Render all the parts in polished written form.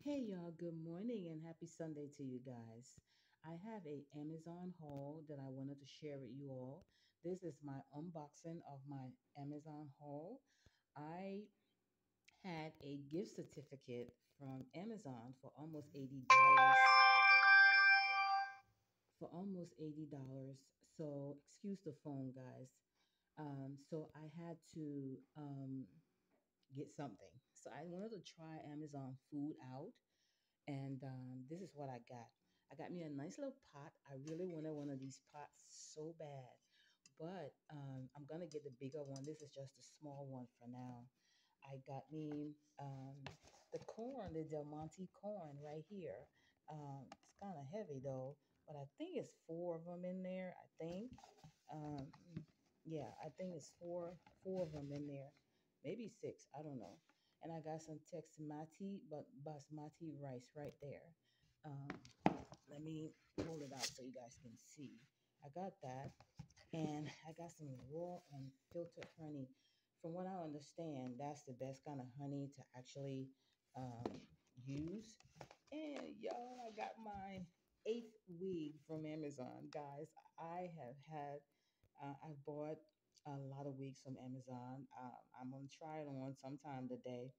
Hey y'all, good morning and happy Sunday to you guys. I have a Amazon haul that I wanted to share with you all. This is my unboxing of my Amazon haul. I had a gift certificate from Amazon for almost $80. For almost $80. So excuse the phone, guys. So I had to get something. So I wanted to try Amazon food out. And this is what I got. I got me a nice little pot. I really wanted one of these pots so bad, but I'm gonna get the bigger one. This is just a small one for now. I got me the corn, the Del Monte corn right here. It's kind of heavy though, but I think it's four of them in there. I think, um, yeah, I think it's four of them in there, maybe six. I don't know. And I got some Texmati, but basmati rice right there. Um, Let me hold it out so you guys can see. I got that, and I got some raw unfiltered honey. From what I understand, that's the best kind of honey to actually um, use. And y'all, I got my eighth wig from Amazon, guys. I bought a lot of wigs from Amazon. I'm gonna try it on sometime today.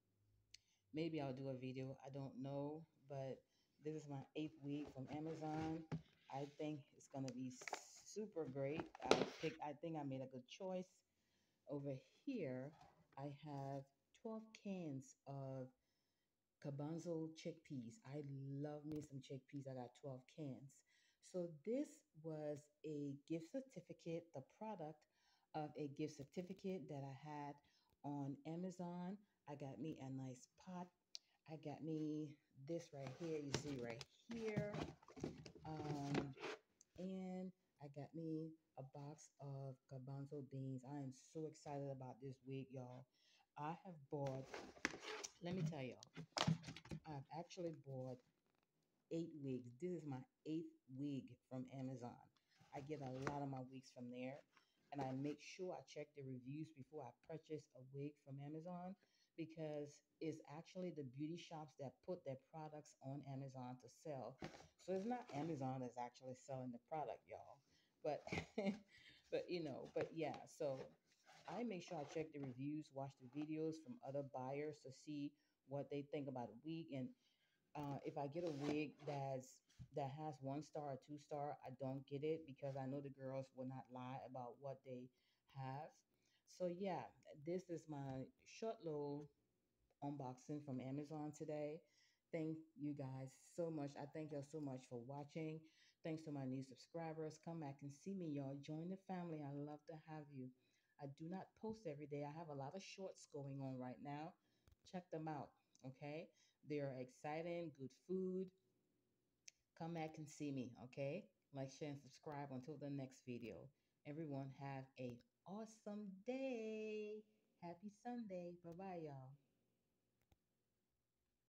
Maybe I'll do a video. I don't know, but this is my eighth week from Amazon. I think it's gonna be super great. I think I made a good choice. Over here, I have 12 cans of Garbanzo chickpeas. I love me some chickpeas. I got 12 cans. So this was a gift certificate, the product of a gift certificate that I had on Amazon. I got me a nice pot. I got me this right here. You see right here. Um, and I got me a box of garbanzo beans. I am so excited about this week, y'all. I have bought, let me tell y'all, I've actually bought 8 wigs. This is my eighth wig from Amazon. I get a lot of my wigs from there, and I make sure I check the reviews before I purchase a wig from Amazon because it's actually the beauty shops that put their products on Amazon to sell. So it's not Amazon that's actually selling the product, y'all. But but yeah, so I make sure I check the reviews, watch the videos from other buyers to see what they think about a wig. And if I get a wig that has 1 star or 2 star, I don't get it because I know the girls will not lie about what they have. So yeah, this is my short little unboxing from Amazon today. Thank you guys so much. I thank y'all so much for watching. Thanks to my new subscribers. Come back and see me, y'all. Join the family. I love to have you. I do not post every day. I have a lot of shorts going on right now. Check them out. Okay. They are exciting, good food. Come back and see me. Okay. Like, share, and subscribe until the next video. Everyone have a awesome day. Happy Sunday. Bye bye, y'all.